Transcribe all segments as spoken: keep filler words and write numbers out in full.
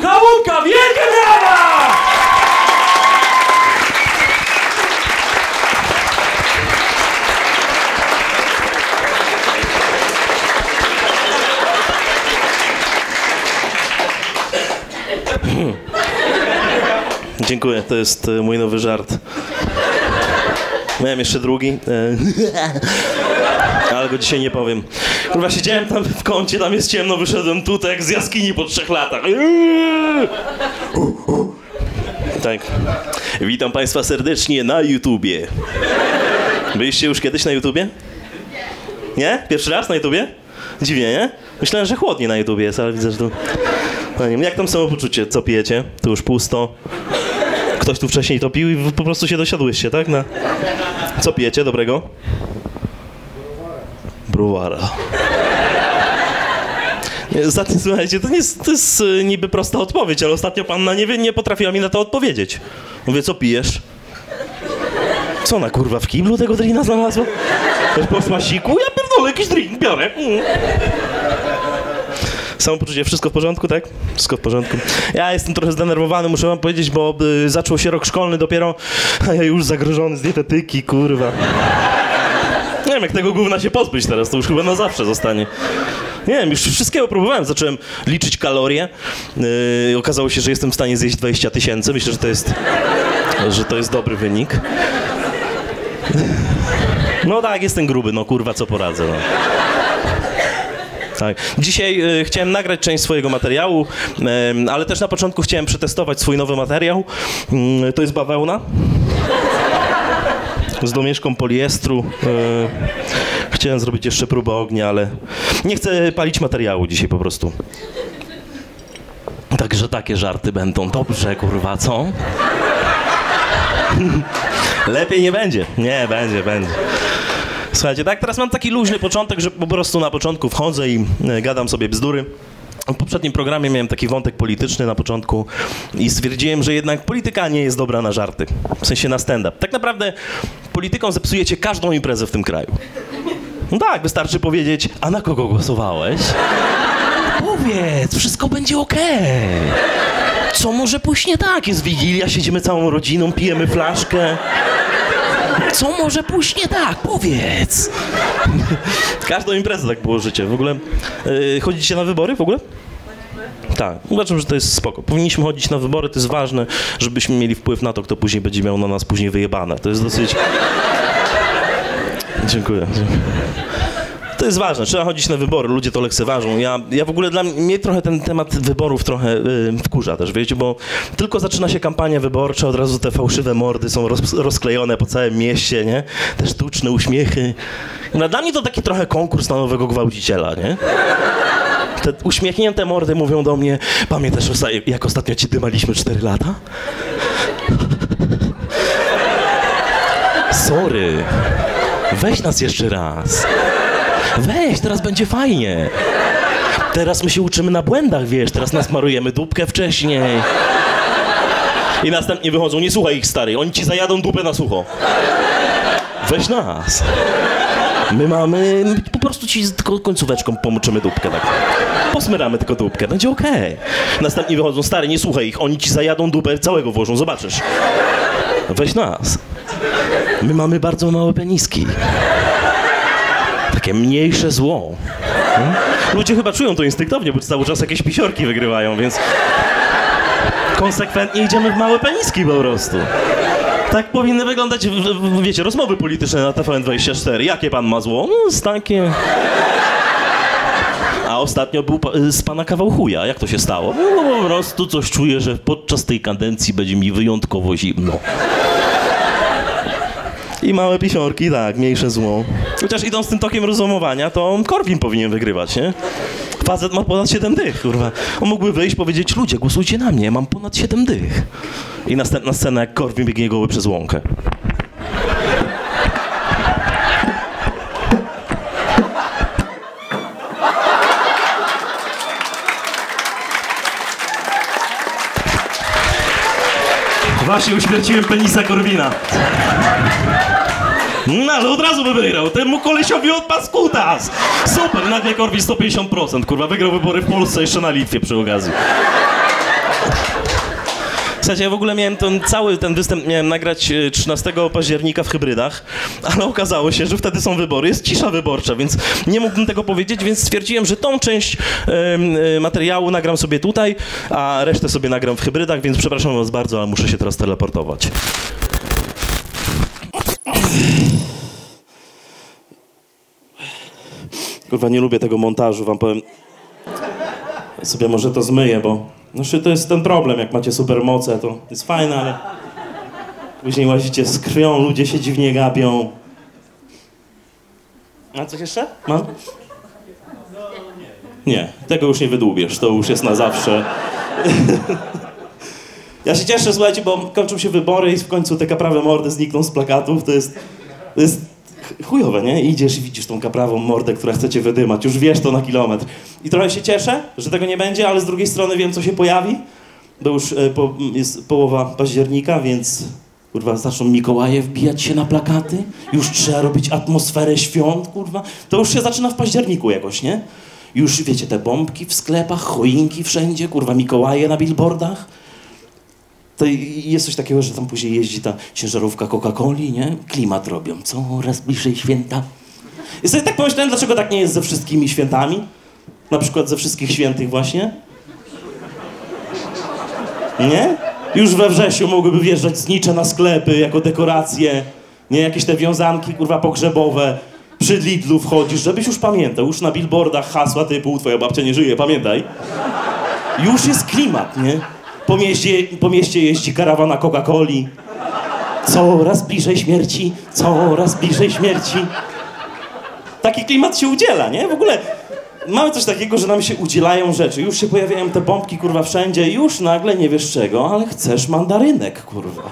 Hałunka, wielkie brawa! Dziękuję, to jest mój nowy żart. Miałem jeszcze drugi, ale go dzisiaj nie powiem. Kurwa, siedziałem tam w kącie, tam jest ciemno, wyszedłem tutaj jak z jaskini po trzech latach. Tak. Witam Państwa serdecznie na YouTubie. Byliście już kiedyś na YouTubie? Nie? Pierwszy raz na YouTubie? Dziwnie, nie? Myślałem, że chłodnie na YouTubie jest, ale widzę, że tu... No nie wiem, jak tam samopoczucie? Co pijecie? Tu już pusto. Ktoś tu wcześniej to pił i po prostu się dosiadłyście, tak? Na... Co pijecie dobrego? Browara. Ostatnio, słuchajcie, to, nie jest, to jest y, niby prosta odpowiedź, ale ostatnio panna nie, nie potrafiła mi na to odpowiedzieć. Mówię, co pijesz? Co ona, kurwa, w kiblu tego drina znalazła? Też po smasiku? Ja pierdolę, jakiś drink biorę. Mm. Samopoczucie, wszystko w porządku, tak? Wszystko w porządku. Ja jestem trochę zdenerwowany, muszę wam powiedzieć, bo y, zaczął się rok szkolny dopiero, a ja już zagrożony z dietetyki, kurwa. Nie wiem, jak tego gówna się pozbyć teraz, to już chyba na zawsze zostanie. Nie wiem, już wszystkiego próbowałem, zacząłem liczyć kalorie. Yy, okazało się, że jestem w stanie zjeść dwadzieścia tysięcy. Myślę, że to jest, że to jest dobry wynik. No tak, jestem gruby, no kurwa, co poradzę, no. Tak. Dzisiaj y, chciałem nagrać część swojego materiału, y, ale też na początku chciałem przetestować swój nowy materiał. Y, to jest bawełna z domieszką poliestru. Y, chciałem zrobić jeszcze próbę ognia, ale nie chcę palić materiału dzisiaj po prostu. Także takie żarty będą. Dobrze, kurwa, co? Lepiej nie będzie. Nie, będzie, będzie. Słuchajcie, tak, teraz mam taki luźny początek, że po prostu na początku wchodzę i e, gadam sobie bzdury. W poprzednim programie miałem taki wątek polityczny na początku i stwierdziłem, że jednak polityka nie jest dobra na żarty, w sensie na stand-up. Tak naprawdę polityką zepsujecie każdą imprezę w tym kraju. No tak, wystarczy powiedzieć, a na kogo głosowałeś? Powiedz, wszystko będzie okej. Co może pójść nie tak? Jest Wigilia, siedzimy całą rodziną, pijemy flaszkę. Co może pójść nie tak? Powiedz! Każdą imprezę tak było życie. W ogóle yy, chodzicie na wybory w ogóle? Tak, uważam, że to jest spoko. Powinniśmy chodzić na wybory, to jest ważne, żebyśmy mieli wpływ na to, kto później będzie miał na nas później wyjebane. To jest dosyć... Dziękuję. To jest ważne, trzeba chodzić na wybory, ludzie to lekceważą. Ja, ja w ogóle dla mnie trochę ten temat wyborów trochę yy, wkurza też, wiecie, bo tylko zaczyna się kampania wyborcza, od razu te fałszywe mordy są roz, rozklejone po całym mieście, nie? Te sztuczne uśmiechy. No, dla mnie to taki trochę konkurs na nowego gwałciciela, nie? Te uśmiechnięte mordy mówią do mnie, pamiętasz, jak ostatnio ci dymaliśmy cztery lata? Sorry, weź nas jeszcze raz. Weź, teraz będzie fajnie. Teraz my się uczymy na błędach, wiesz, teraz nasmarujemy dupkę wcześniej. I następnie wychodzą, nie słuchaj ich, stary, oni ci zajadą dupę na sucho. Weź nas. My mamy, my po prostu ci tylko końcóweczką pomoczymy dupkę, tak. Posmyramy tylko dupkę, będzie okej. Następnie wychodzą, stary, nie słuchaj ich, oni ci zajadą dupę, całego włożą, zobaczysz. Weź nas. My mamy bardzo małe peniski. Takie mniejsze zło. Hmm? Ludzie chyba czują to instynktownie, bo cały czas jakieś pisiorki wygrywają, więc konsekwentnie idziemy w małe peniski po prostu. Tak powinny wyglądać, w, w, wiecie, rozmowy polityczne na T V N dwadzieścia cztery. Jakie pan ma zło? No, jest takie... A ostatnio był pa, z pana kawał chuja. Jak to się stało? No, po prostu coś czuję, że podczas tej kadencji będzie mi wyjątkowo zimno. I małe pisiorki, tak, mniejsze zło. Chociaż idąc tym tokiem rozumowania, to Korwin powinien wygrywać, nie? Facet ma ponad siedem dych, kurwa. On mógłby wyjść, powiedzieć, ludzie, głosujcie na mnie, mam ponad siedem dych. I następna scena, jak Korwin biegnie goły przez łąkę. Właśnie uśmierciłem penisa Korwina. No, ale od razu by wygrał. Temu kolesiowi odpadł kutas. Super, nagle Korwin sto pięćdziesiąt procent, kurwa, wygrał wybory w Polsce, jeszcze na Litwie przy okazji. Słuchajcie, ja w ogóle miałem ten cały ten występ miałem nagrać trzynastego października w Hybrydach, ale okazało się, że wtedy są wybory, jest cisza wyborcza, więc nie mógłbym tego powiedzieć, więc stwierdziłem, że tą część y, materiału nagram sobie tutaj, a resztę sobie nagram w Hybrydach, więc przepraszam was bardzo, ale muszę się teraz teleportować. Kurwa, nie lubię tego montażu, wam powiem. Ja sobie może to zmyję, bo no, to jest ten problem, jak macie supermoce, to jest fajne, ale później łazicie z krwią, ludzie się dziwnie gapią. A coś jeszcze? Mam? Nie, tego już nie wydłubiesz, to już jest na zawsze. Ja się cieszę, słuchajcie, bo kończą się wybory i w końcu te kaprawe mordy znikną z plakatów, to jest, to jest chujowe, nie? Idziesz i widzisz tą kaprawą mordę, która chce cię wydymać, już wiesz to na kilometr. I trochę się cieszę, że tego nie będzie, ale z drugiej strony wiem, co się pojawi, bo już e, po, jest połowa października, więc kurwa zaczną Mikołaje wbijać się na plakaty, już trzeba robić atmosferę świąt, kurwa. To już się zaczyna w październiku jakoś, nie? Już wiecie, te bombki w sklepach, choinki wszędzie, kurwa Mikołaje na billboardach. To jest coś takiego, że tam później jeździ ta ciężarówka Coca-Coli, nie? Klimat robią, coraz bliżej święta. I sobie tak pomyślałem, dlaczego tak nie jest ze wszystkimi świętami? Na przykład ze wszystkich świętych właśnie? Nie? Już we wrześniu mogłyby wjeżdżać znicze na sklepy jako dekoracje, nie? Jakieś te wiązanki, kurwa, pogrzebowe. Przy Lidlu wchodzisz, żebyś już pamiętał. Już na billboardach hasła typu twoja babcia nie żyje, pamiętaj. Już jest klimat, nie? Po mieście, po mieście jeździ karawana Coca-Coli. Coraz bliżej śmierci, coraz bliżej śmierci. Taki klimat się udziela, nie? W ogóle mamy coś takiego, że nam się udzielają rzeczy. Już się pojawiają te bombki, kurwa, wszędzie. Już nagle nie wiesz czego, ale chcesz mandarynek, kurwa.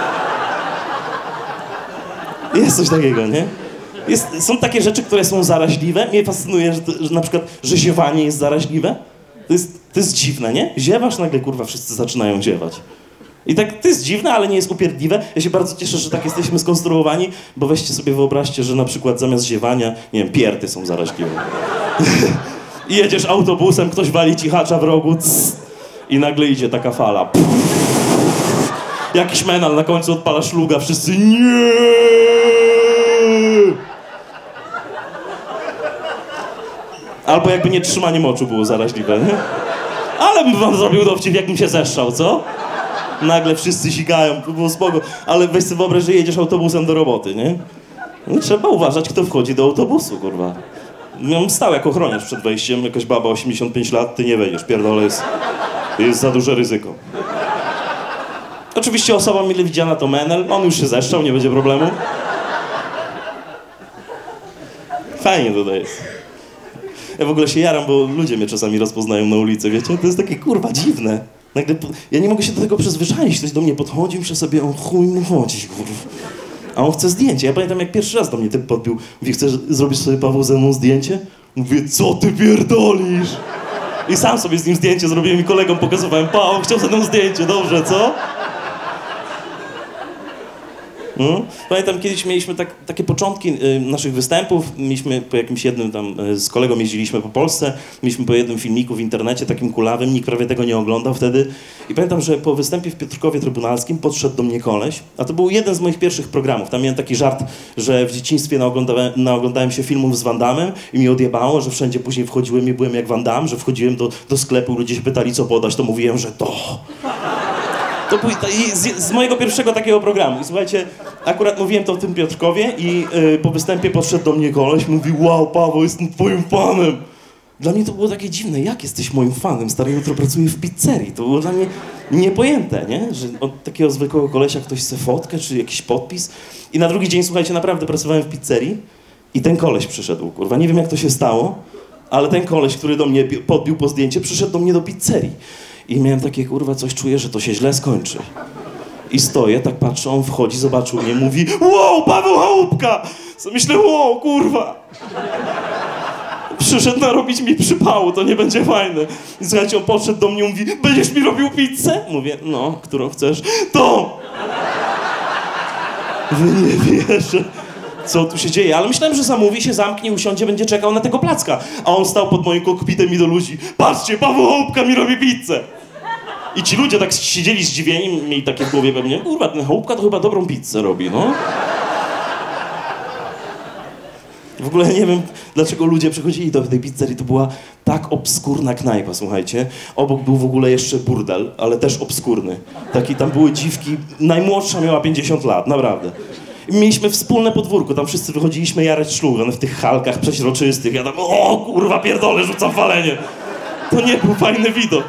Jest coś takiego, nie? Jest, są takie rzeczy, które są zaraźliwe. Mnie fascynuje, że, to, że na przykład, że ziewanie jest zaraźliwe. To jest, to jest dziwne, nie? Ziewasz, nagle, kurwa, wszyscy zaczynają ziewać. I tak, to jest dziwne, ale nie jest upierdliwe. Ja się bardzo cieszę, że tak jesteśmy skonstruowani, bo weźcie sobie, wyobraźcie, że na przykład zamiast ziewania, nie wiem, pierdy są zaraźliwe. I jedziesz autobusem, ktoś wali ci hacza w rogu, css, i nagle idzie taka fala. Pff, jakiś menal na końcu odpala szluga, wszyscy nie. Albo jakby nie trzymanie moczu było zaraźliwe, nie? Ale bym wam zrobił dowcip, jakbym się zeszczał, co? Nagle wszyscy sikają, to było spoko. Ale weź sobie wyobraź, że jedziesz autobusem do roboty, nie? No, trzeba uważać, kto wchodzi do autobusu, kurwa. Ja stał jako ochroniarz przed wejściem, jakaś baba osiemdziesiąt pięć lat, ty nie wejdziesz, pierdolę, jest, jest za duże ryzyko. Oczywiście osoba mile widziana to menel, on już się zeszczał, nie będzie problemu. Fajnie tutaj jest. Ja w ogóle się jaram, bo ludzie mnie czasami rozpoznają na ulicy, wiecie? To jest takie, kurwa, dziwne. Nagle, ja nie mogę się do tego przyzwyczaić. Ktoś do mnie podchodzi, myślę sobie, o chuj mu chodzi, kurwa. A on chce zdjęcie. Ja pamiętam, jak pierwszy raz do mnie typ podbił. Mówi, chcesz zrobić sobie, Paweł, ze mną zdjęcie? Mówię, co ty pierdolisz? I sam sobie z nim zdjęcie zrobiłem i kolegom pokazywałem. Paweł, chciał ze mną zdjęcie, dobrze, co? Hmm? Pamiętam, kiedyś mieliśmy tak, takie początki y, naszych występów, mieliśmy po jakimś jednym tam, y, z kolegą jeździliśmy po Polsce, mieliśmy po jednym filmiku w internecie, takim kulawym, nikt prawie tego nie oglądał wtedy. I pamiętam, że po występie w Piotrkowie Trybunalskim podszedł do mnie koleś, a to był jeden z moich pierwszych programów. Tam miałem taki żart, że w dzieciństwie naoglądałem, naoglądałem się filmów z Van Dammem i mi odjebało, że wszędzie później wchodziłem i byłem jak Van Damme, że wchodziłem do, do sklepu, ludzie się pytali, co podać, to mówiłem, że to... To był z, z mojego pierwszego takiego programu. I słuchajcie, akurat mówiłem to w tym Piotrkowie i yy, po występie podszedł do mnie koleś, mówi, wow, Paweł, jestem twoim fanem. Dla mnie to było takie dziwne, jak jesteś moim fanem? Stary, jutro pracuję w pizzerii. To było dla mnie niepojęte, nie? Że od takiego zwykłego kolesia ktoś chce fotkę czy jakiś podpis. I na drugi dzień, słuchajcie, naprawdę pracowałem w pizzerii i ten koleś przyszedł, kurwa. Nie wiem, jak to się stało, ale ten koleś, który do mnie podbił po zdjęcie, przyszedł do mnie do pizzerii. I miałem takie, kurwa, coś czuję, że to się źle skończy. I stoję, tak patrzę, on wchodzi, zobaczył mnie, mówi, wow, Paweł Chałupka! Co myślę, wow, kurwa! Przyszedł narobić mi przypału, to nie będzie fajne. I słuchajcie, on podszedł do mnie, mówi, będziesz mi robił pizzę? Mówię, no, którą chcesz? To! Wy nie wierzę, co tu się dzieje. Ale myślałem, że zamówi się, zamknie, usiądzie, będzie czekał na tego placka. A on stał pod moim kokpitem i do ludzi, patrzcie, Paweł Chałupka mi robi pizzę! I ci ludzie tak siedzieli zdziwieni, mieli takie w głowie pewnie, kurwa, ten Chałupka to chyba dobrą pizzę robi, no. W ogóle nie wiem, dlaczego ludzie przychodzili do tej pizzerii, to była tak obskurna knajpa, słuchajcie. Obok był w ogóle jeszcze burdel, ale też obskurny. Taki, tam były dziwki, najmłodsza miała pięćdziesiąt lat, naprawdę. I mieliśmy wspólne podwórko, tam wszyscy wychodziliśmy jarać szlug, one w tych halkach przeźroczystych, ja tam, o kurwa pierdolę, rzucam walenie. To nie był fajny widok.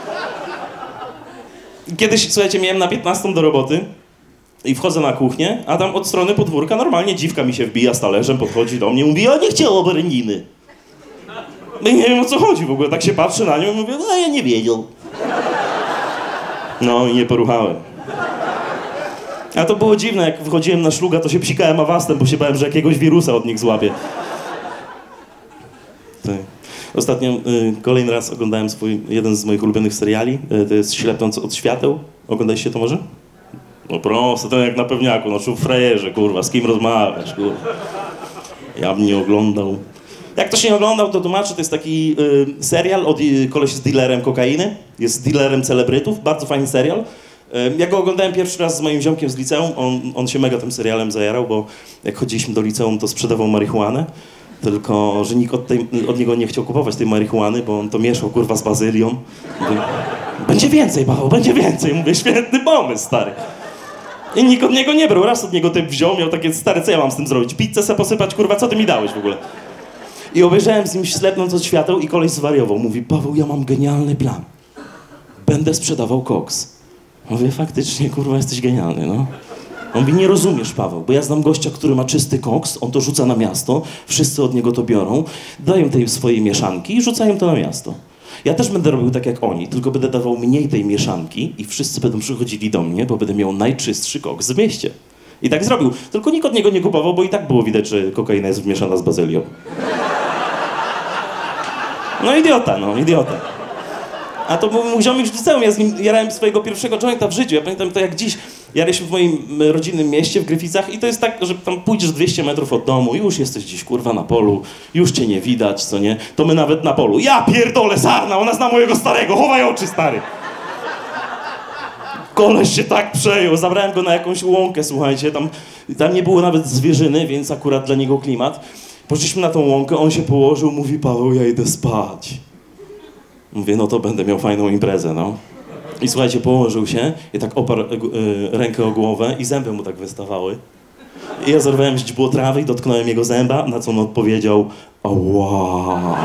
Kiedyś, słuchajcie, miałem na piętnastą do roboty i wchodzę na kuchnię, a tam od strony podwórka normalnie dziwka mi się wbija z talerzem, podchodzi do mnie i mówi, o nie chciało baraniny. No i nie wiem o co chodzi w ogóle, tak się patrzy na nią i mówię, no ja nie wiedział. No i nie poruchałem. A to było dziwne, jak wychodziłem na szluga, to się psikałem awastem, bo się bałem, że jakiegoś wirusa od nich złapię. Tak. Ostatnio y, kolejny raz oglądałem swój, jeden z moich ulubionych seriali, y, to jest Ślepnąc od świateł. Oglądaliście to może? No prosto, to jak na pewniaku, no frajerze, kurwa, z kim rozmawiasz, kurwa. Ja bym nie oglądał. Jak ktoś nie oglądał, to tłumaczę, to jest taki y, serial od y, koleś z dealerem kokainy, jest dealerem celebrytów, bardzo fajny serial. Y, ja go oglądałem pierwszy raz z moim ziomkiem z liceum, on, on się mega tym serialem zajarał, bo jak chodziliśmy do liceum, to sprzedawał marihuanę. Tylko, że nikt od, tej, od niego nie chciał kupować tej marihuany, bo on to mieszał, kurwa, z bazylią. Mówię, będzie więcej, Paweł, będzie więcej. Mówię, świetny pomysł, stary. I nikt od niego nie brał. Raz od niego typ wziął, miał takie, stary, co ja mam z tym zrobić? Pizzę se posypać, kurwa, co ty mi dałeś w ogóle? I obejrzałem z nim Ślepnąc od świateł i koleś zwariował. Mówi, Paweł, ja mam genialny plan. Będę sprzedawał koks. Mówię, faktycznie, kurwa, jesteś genialny, no. On mówi, nie rozumiesz, Paweł, bo ja znam gościa, który ma czysty koks, on to rzuca na miasto, wszyscy od niego to biorą, dają tej swojej mieszanki i rzucają to na miasto. Ja też będę robił tak jak oni, tylko będę dawał mniej tej mieszanki i wszyscy będą przychodzili do mnie, bo będę miał najczystszy koks w mieście. I tak zrobił. Tylko nikt od niego nie kupował, bo i tak było widać, że kokaina jest wmieszana z bazylią. No idiota, no, idiota. A to był mój ziomek z liceum, ja z nim jarałem swojego pierwszego jointa w życiu. Ja pamiętam to jak dziś. Jaraliśmy w moim rodzinnym mieście, w Gryficach i to jest tak, że tam pójdziesz dwieście metrów od domu i już jesteś gdzieś, kurwa, na polu, już cię nie widać, co nie? To my nawet na polu. Ja pierdolę, sarna, ona zna mojego starego, chowaj oczy, stary. Koleś się tak przejął, zabrałem go na jakąś łąkę, słuchajcie, tam, tam nie było nawet zwierzyny, więc akurat dla niego klimat. Poszliśmy na tą łąkę, on się położył, mówi, Paweł, ja idę spać. Mówię, no to będę miał fajną imprezę, no. I słuchajcie, położył się i tak oparł y, rękę o głowę i zęby mu tak wystawały. I ja zerwałem źdźbło trawy i dotknąłem jego zęba, na co on odpowiedział, ała.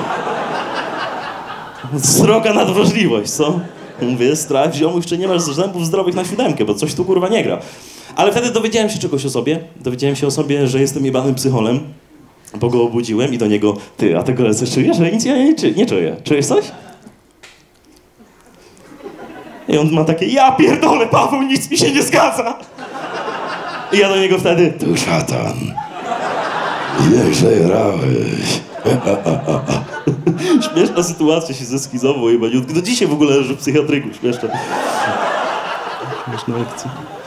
Sroga nadwrażliwość, co? Mówię, strach, ziomu, jeszcze nie masz zębów zdrowych na siódemkę, bo coś tu kurwa nie gra. Ale wtedy dowiedziałem się czegoś o sobie. Dowiedziałem się o sobie, że jestem jebanym psycholem, bo go obudziłem i do niego, ty, a tego coś czujesz? Że nic ja nie, nie czuję. Czujesz coś? I on ma takie, ja pierdolę, Paweł, nic mi się nie zgadza. I ja do niego wtedy, tu szatan, ile przegrałeś. Śmieszna sytuacja się zeskizował i maniutki. Do dzisiaj w ogóle leży w psychiatryku, śmieszna. Śmieszna akcja.